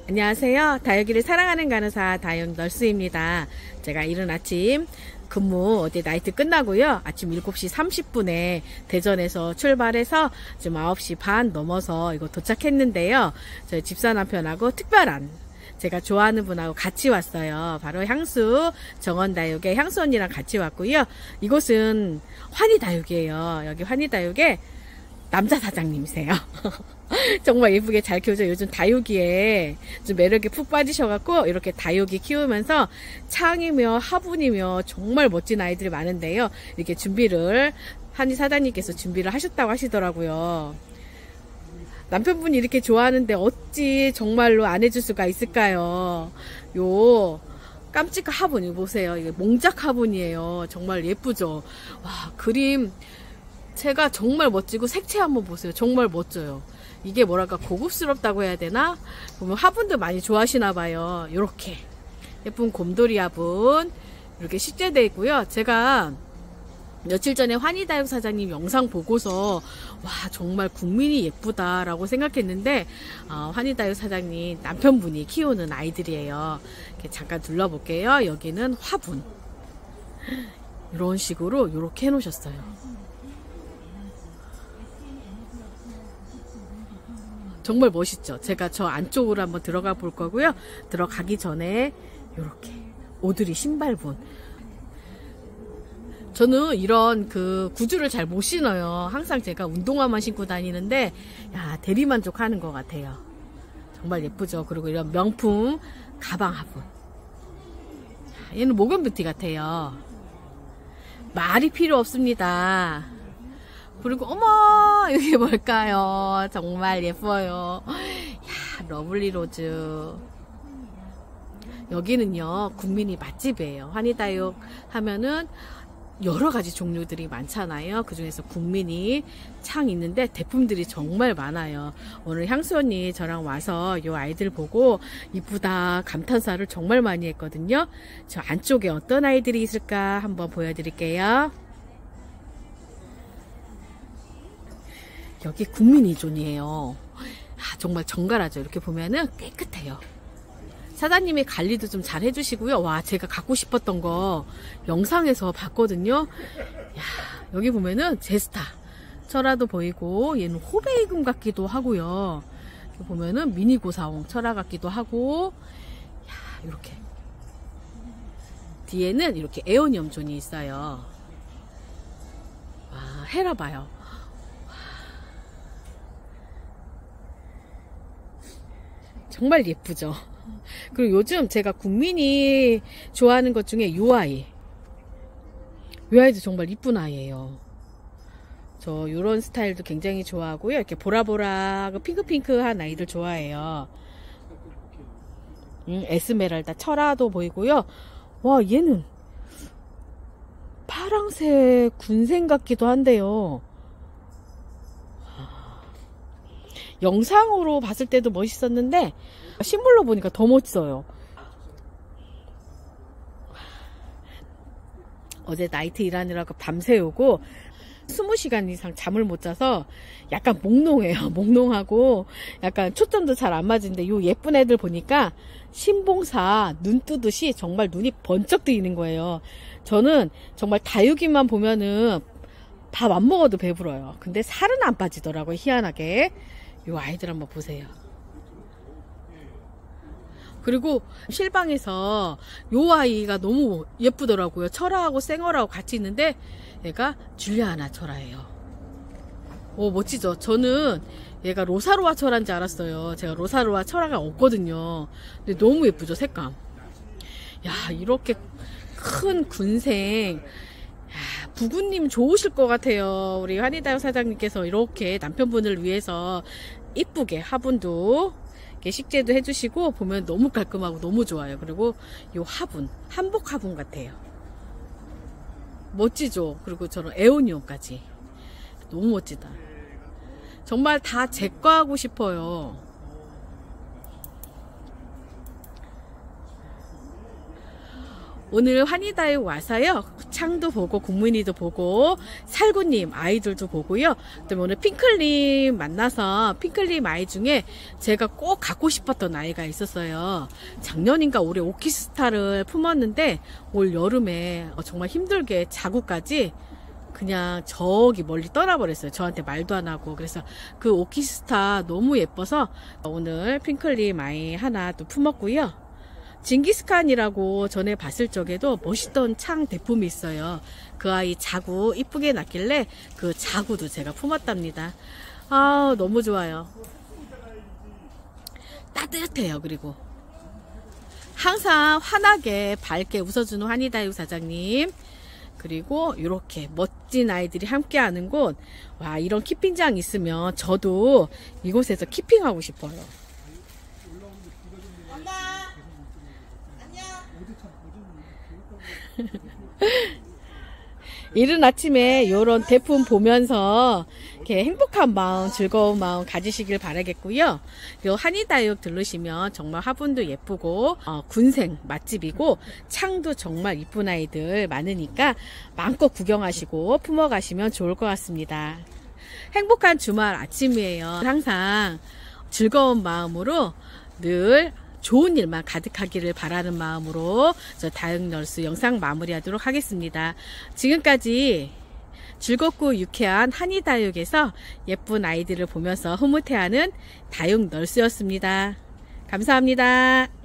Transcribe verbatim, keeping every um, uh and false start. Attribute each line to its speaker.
Speaker 1: 안녕하세요. 다육이를 사랑하는 간호사 다육 널스입니다. 제가 이른 아침 근무 어디 나이트 끝나고요. 아침 일곱 시 삼십 분에 대전에서 출발해서 지금 아홉 시 반 넘어서 이거 도착했는데요. 저희 집사 남편하고 특별한 제가 좋아하는 분하고 같이 왔어요. 바로 향수 정원다육의 향수 언니랑 같이 왔고요. 이곳은 환희다육이에요. 여기 환희다육의 남자 사장님이세요. 정말 예쁘게 잘 키우죠. 요즘 다육이에 좀 매력에 푹 빠지셔갖고 이렇게 다육이 키우면서 창이며 화분이며 정말 멋진 아이들이 많은데요. 이렇게 준비를 한희 사장님께서 준비를 하셨다고 하시더라고요. 남편분이 이렇게 좋아하는데 어찌 정말로 안 해줄 수가 있을까요? 요 깜찍한 화분 이거 보세요. 이게 몽작 화분이에요. 정말 예쁘죠. 와, 그림 제가 정말 멋지고 색채 한번 보세요. 정말 멋져요. 이게 뭐랄까 고급스럽다고 해야 되나? 보면 화분도 많이 좋아하시나 봐요. 이렇게 예쁜 곰돌이 화분 이렇게 식재되어 있고요. 제가 며칠 전에 환희다육 사장님 영상 보고서 와 정말 국민이 예쁘다라고 생각했는데 어, 환희다육 사장님 남편분이 키우는 아이들이에요. 이렇게 잠깐 둘러볼게요. 여기는 화분 이런 식으로 이렇게 해놓으셨어요. 정말 멋있죠. 제가 저 안쪽으로 한번 들어가 볼 거고요. 들어가기 전에 이렇게 오드리 신발분. 저는 이런 그 구두를 잘 못 신어요. 항상 제가 운동화만 신고 다니는데 야 대리만족하는 것 같아요. 정말 예쁘죠. 그리고 이런 명품 가방 화분. 얘는 모건뷰티 같아요. 말이 필요 없습니다. 그리고 어머 이게 뭘까요? 정말 예뻐요. 야 러블리 로즈. 여기는요 국민이 맛집이에요. 환희다육 하면은 여러가지 종류들이 많잖아요. 그 중에서 국민이 창 있는데 제품들이 정말 많아요. 오늘 향수 언니 저랑 와서 이 아이들 보고 이쁘다 감탄사를 정말 많이 했거든요. 저 안쪽에 어떤 아이들이 있을까 한번 보여드릴게요. 여기 국민이존이에요. 아, 정말 정갈하죠. 이렇게 보면은 깨끗해요. 사장님이 관리도 좀 잘 해주시고요. 와, 제가 갖고 싶었던 거 영상에서 봤거든요. 야, 여기 보면은 제스타 철화도 보이고 얘는 호베이금 같기도 하고요. 여기 보면은 미니고사홍 철화 같기도 하고 야, 이렇게 뒤에는 이렇게 에오니엄 존이 있어요. 와, 헤라봐요. 정말 예쁘죠. 그리고 요즘 제가 국민이 좋아하는 것 중에 이 아이 이 아이도 정말 이쁜 아이예요. 저 요런 스타일도 굉장히 좋아하고요. 이렇게 보라보라 핑크핑크한 아이들 좋아해요. 음, 에스메랄다 철화도 보이고요. 와 얘는 파랑색 군생 같기도 한데요. 영상으로 봤을 때도 멋있었는데 실물로 보니까 더 멋져요. 어제 나이트 일하느라고 밤새 오고 스무 시간 이상 잠을 못 자서 약간 몽롱해요. 몽롱하고 약간 초점도 잘 안 맞는데 요 예쁜 애들 보니까 신봉사 눈 뜨듯이 정말 눈이 번쩍 뜨이는 거예요. 저는 정말 다육이만 보면은 밥 안 먹어도 배불러요. 근데 살은 안 빠지더라고요. 희한하게. 요 아이들 한번 보세요. 그리고 실방에서 요 아이가 너무 예쁘더라고요. 철화하고 생얼하고 같이 있는데 얘가 줄리아나 철화예요. 오 멋지죠. 저는 얘가 로사로아 철화인 줄 알았어요. 제가 로사로아 철화가 없거든요. 근데 너무 예쁘죠 색감. 야 이렇게 큰 군생 야, 부부님 좋으실 것 같아요. 우리 환희다육 사장님께서 이렇게 남편분을 위해서 이쁘게 화분도 이렇게 식재도 해주시고 보면 너무 깔끔하고 너무 좋아요. 그리고 이 화분 한복 화분 같아요. 멋지죠. 그리고 저런 에오니온까지 너무 멋지다. 정말 다 제 거 하고 싶어요. 오늘 환희다육 와서요, 창도 보고 국문이도 보고 살구님 아이들도 보고요. 그다음에 오늘 핑클님 만나서 핑클님 아이 중에 제가 꼭 갖고 싶었던 아이가 있었어요. 작년인가 올해 오키스타를 품었는데 올 여름에 정말 힘들게 자구까지 그냥 저기 멀리 떠나버렸어요. 저한테 말도 안 하고. 그래서 그 오키스타 너무 예뻐서 오늘 핑클님 아이 하나 또 품었고요. 징기스칸이라고 전에 봤을 적에도 멋있던 창 대품이 있어요. 그 아이 자구 이쁘게 났길래 그 자구도 제가 품었답니다. 아, 너무 좋아요. 따뜻해요. 그리고 항상 환하게 밝게 웃어주는 환희다육 사장님, 그리고 이렇게 멋진 아이들이 함께하는 곳. 와, 이런 키핑장 있으면 저도 이곳에서 키핑하고 싶어요.
Speaker 2: 엄마 안녕.
Speaker 1: 이른 아침에 이런 대품 보면서 이렇게 행복한 마음, 즐거운 마음 가지시길 바라겠고요. 그리고 환희다육 들르시면 정말 화분도 예쁘고 어, 군생 맛집이고 창도 정말 이쁜 아이들 많으니까 마음껏 구경하시고 품어가시면 좋을 것 같습니다. 행복한 주말 아침이에요. 항상 즐거운 마음으로 늘 좋은 일만 가득하기를 바라는 마음으로 저 다육널스 영상 마무리하도록 하겠습니다. 지금까지 즐겁고 유쾌한 환희다육에서 예쁜 아이들을 보면서 흐뭇해하는 다육널스였습니다. 감사합니다.